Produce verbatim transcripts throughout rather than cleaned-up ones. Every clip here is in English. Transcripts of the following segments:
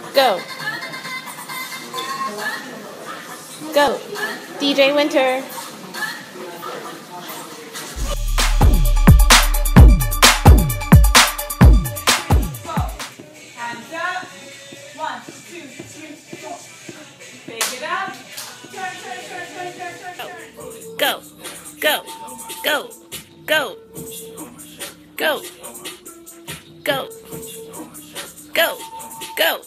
Go. Go. D J Winter. Hands up. One, two, three, four. Pick it up. Turn, turn, turn, turn, turn, turn, turn. Go. Go. Go. Go. Go. Go. Go. Go.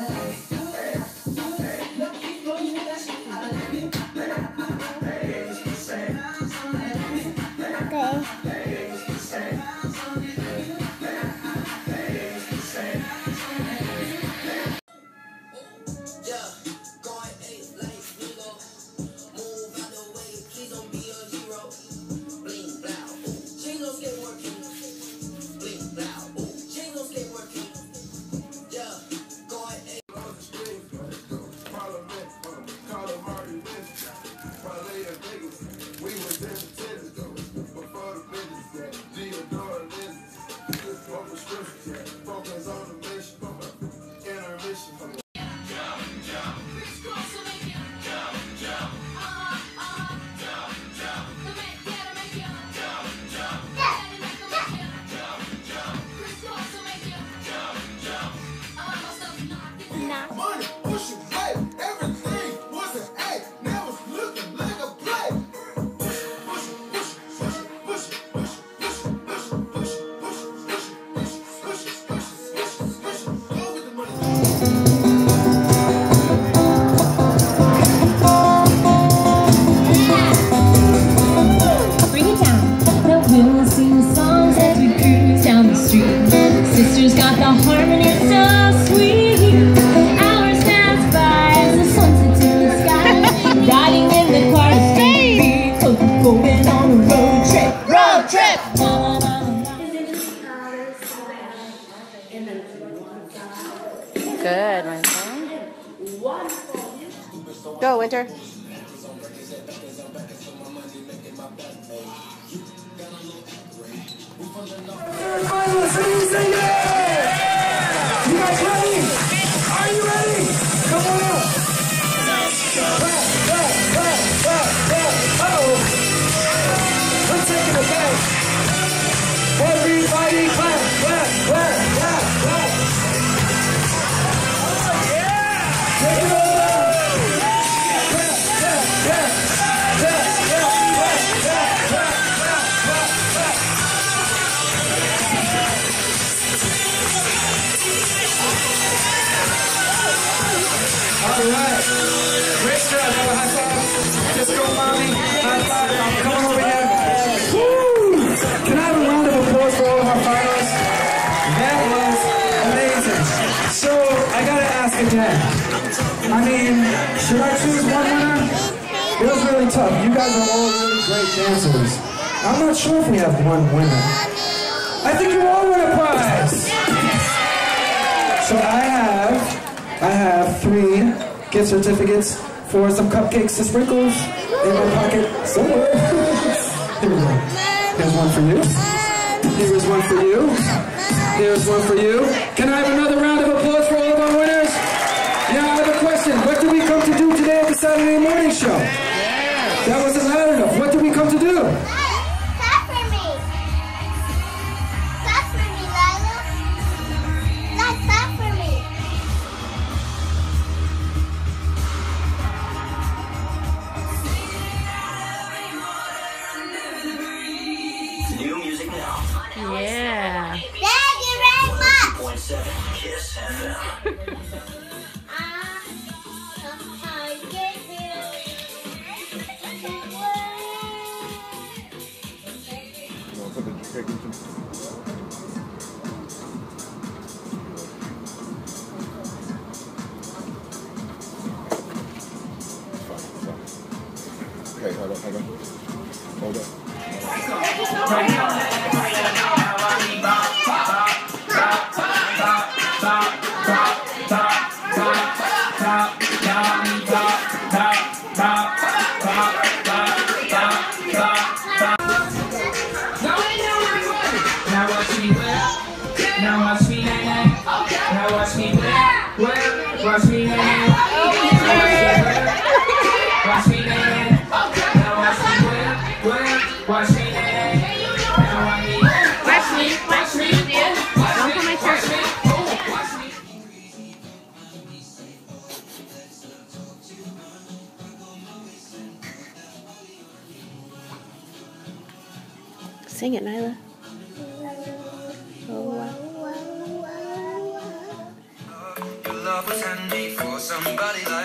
Sisters got the harmony so sweet. Hours pass by as the sun sets in the sky. Riding in the car to stay. Going on a road trip. Road trip. Good, Winter. Go, Winter. You guys ready? Are you ready? Come on up. Clap, clap, clap, clap, clap. Uh-oh. We're taking it back. Everybody clap, clap, clap, clap, clap. Oh, yeah. Take it over. Clap, clap, clap, clap, clap, clap, clap, clap, clap, clap, clap. All right. Great job. Have a high five. Just go, mommy. High five. Come on over here. Woo! Can I have a round of applause for all of our finals? That was amazing. So, I gotta ask again. I mean, should I choose one winner? It was really tough. You guys are all really great dancers. I'm not sure if we have one winner. I think you all win a prize. So I have, I have three gift certificates for some cupcakes and sprinkles in my pocket somewhere. Here we go. Here's one for you. Here's one for you. Here's one for you. Can I have another round of applause for all of our winners? Yeah, I have a question. What did we come to do today at the Saturday morning show? That wasn't loud enough. What did we come to do? Clap for me. Clap for me, Lila. Like, clap for me. New music now. Yeah. Thank you very much. point seven Kiss F M. Okay, hold on, hold on. Hold on. Now watch me wear, now watch me nay nay, now watch me wear, wear. me, watch me, dear. Don't pull my shirt. Sing it, Nyla. Oh, wow. Your love was handmade for somebody like